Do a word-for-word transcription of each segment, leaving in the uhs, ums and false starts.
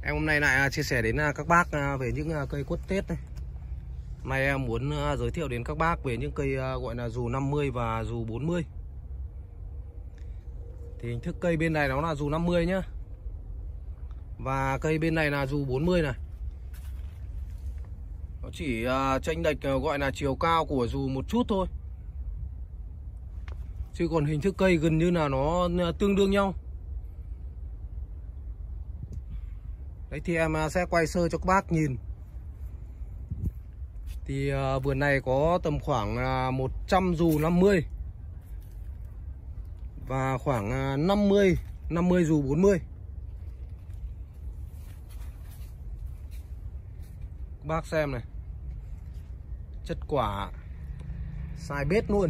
Em hôm nay lại chia sẻ đến các bác về những cây quất Tết này. Hôm nay em muốn giới thiệu đến các bác về những cây gọi là dù năm mươi và dù bốn mươi. Thì hình thức cây bên này nó là dù năm mươi nhá. Và cây bên này là dù bốn mươi này. Nó chỉ chênh lệch gọi là chiều cao của dù một chút thôi. Chứ còn hình thức cây gần như là nó tương đương nhau. Đấy thì em sẽ quay sơ cho các bác nhìn. Thì uh, vườn này có tầm khoảng uh, một trăm dù năm mươi và khoảng uh, năm mươi năm mươi dù bốn mươi. Các bác xem này. Chất quả sai bết luôn.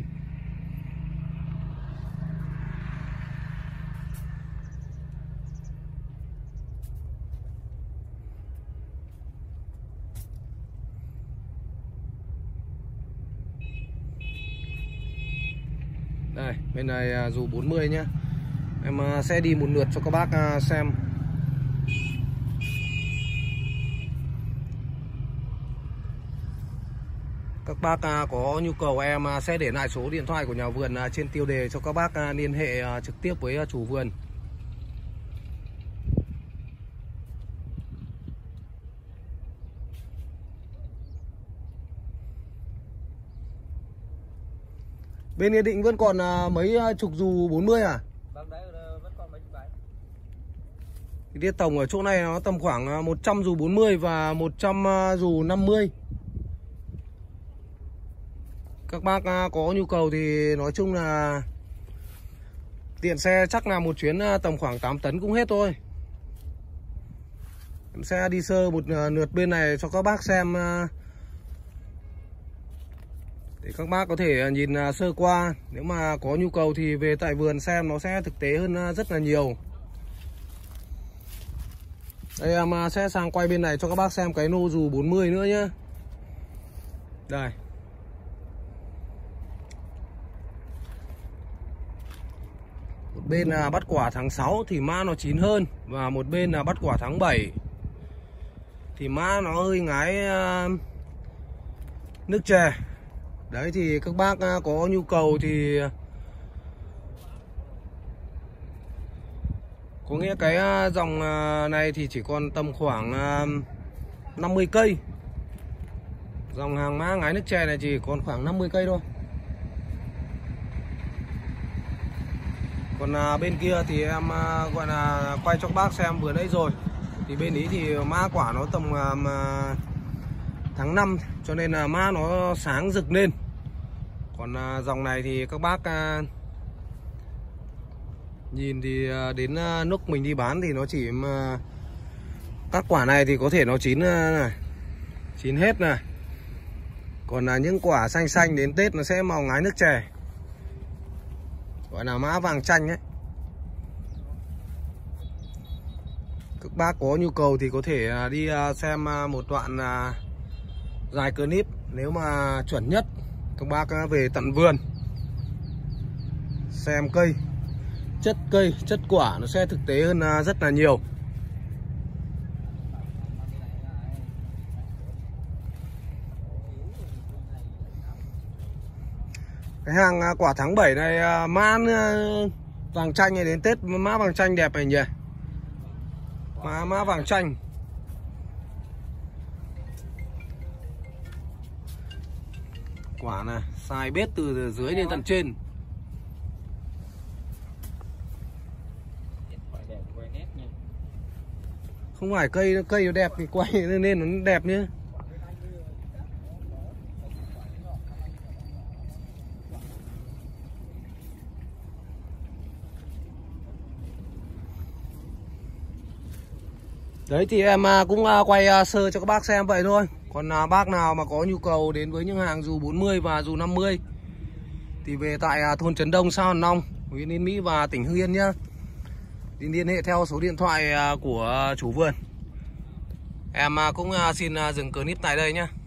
Đây, bên này dù bốn mươi nhé. Em sẽ đi một lượt cho các bác xem. Các bác có nhu cầu em sẽ để lại số điện thoại của nhà vườn trên tiêu đề cho các bác liên hệ trực tiếp với chủ vườn. Bên Nghĩa Định vẫn còn mấy chục dù bốn mươi à? Vâng, đấy vẫn còn mấy chục cái. Thì cái tổng ở chỗ này nó tầm khoảng một trăm dù bốn mươi và một trăm dù năm mươi. Các bác có nhu cầu thì nói chung là tiện xe chắc là một chuyến tầm khoảng tám tấn cũng hết thôi. Em sẽ đi sơ một lượt bên này cho các bác xem, để các bác có thể nhìn sơ qua. Nếu mà có nhu cầu thì về tại vườn xem nó sẽ thực tế hơn rất là nhiều. Đây em sẽ sang quay bên này cho các bác xem cái nô dù bốn mươi nữa nhé. Đây. Một bên là bắt quả tháng sáu thì mã nó chín hơn. Và một bên là bắt quả tháng bảy thì mã nó hơi ngái nước chè. Đấy thì các bác có nhu cầu thì có nghĩa cái dòng này thì chỉ còn tầm khoảng năm mươi cây. Dòng hàng mã ngái nước chè này chỉ còn khoảng năm mươi cây thôi. Còn bên kia thì em gọi là quay cho các bác xem vừa nãy rồi. Thì bên ý thì mã quả nó tầm tháng năm, cho nên là mã nó sáng rực lên. Còn dòng này thì các bác nhìn thì đến lúc mình đi bán thì nó chỉ mà các quả này thì có thể nó chín này, chín hết này. Còn là những quả xanh xanh đến Tết nó sẽ màu ngái nước chè, gọi là mã vàng chanh ấy. Các bác có nhu cầu thì có thể đi xem một đoạn dài clip. Nếu mà chuẩn nhất các bác về tận vườn xem cây, chất cây, chất quả nó sẽ thực tế hơn rất là nhiều. Cái hàng quả tháng bảy này mã vàng chanh này đến Tết mã vàng chanh đẹp này nhỉ. Mã mã vàng chanh. Quả này xài bết từ dưới lên tận trên. Không phải cây cây nó đẹp thì quay nên nó đẹp nhé. Đấy thì em cũng quay sơ cho các bác xem vậy thôi. Còn bác nào mà có nhu cầu đến với những hàng dù bốn mươi và dù năm mươi thì về tại thôn Trấn Đông, xã Hòn Nong, huyện Yên Mỹ và tỉnh Hưng Yên nhá. Thì liên hệ theo số điện thoại của chủ vườn. Em cũng xin dừng clip tại đây nhá.